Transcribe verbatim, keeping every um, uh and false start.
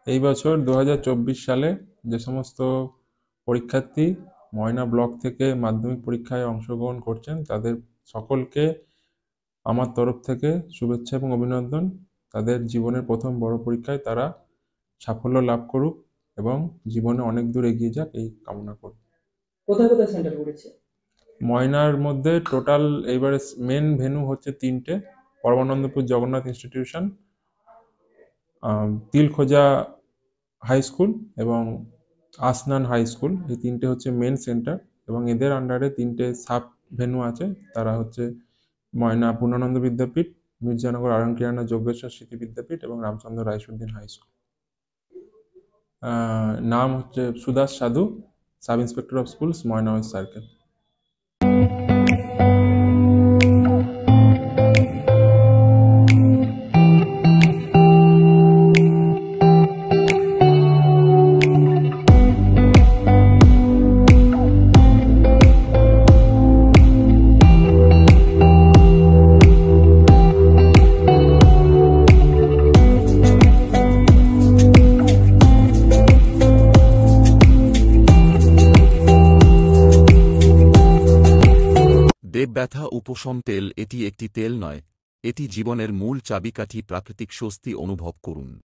এই বছর দু হাজার চব্বিশ সালে যে সমস্ত পরীক্ষার্থী ময়না ব্লক থেকে মাধ্যমিক পরীক্ষায় অংশগ্রহণ করছেন তাদের সকলকে আমার তরফ থেকে শুভেচ্ছা এবং অভিনন্দন। তাদের জীবনের প্রথম বড় পরীক্ষায় তারা সাফল্য লাভ করুক এবং জীবনে অনেক দূর এগিয়ে যাক এই কামনা করি। কোথায় কোথায় সেন্টার পড়েছে? ময়নার মধ্যে টোটাল এইবারে মেন ভেন্যু হচ্ছে তিনটে: Paramanandapur Jagannath institution, Tilkhoja high school এবং আসনান হাই স্কুল। এই তিনটে হচ্ছে মেন সেন্টার এবং এদের আন্ডারে তিনটে সাব ভেন্যু আছে। তারা হচ্ছে ময়না পূর্ণানন্দ বিদ্যাপীঠ, মির্জানগর আরামকিরানা যোগেশ্বর স্মৃতি বিদ্যাপীঠ এবং রামচন্দ্র রায়সুদ্দিন হাই স্কুল। নাম হচ্ছে Sudas Sadhu, sub inspector of schools, Moyna west circle. Dev ব্যথা উপশম তেল। এটি একটি তেল নয়, এটি জীবনের মূল চাবিকাঠি। প্রাকৃতিক স্বস্তি অনুভব করুন।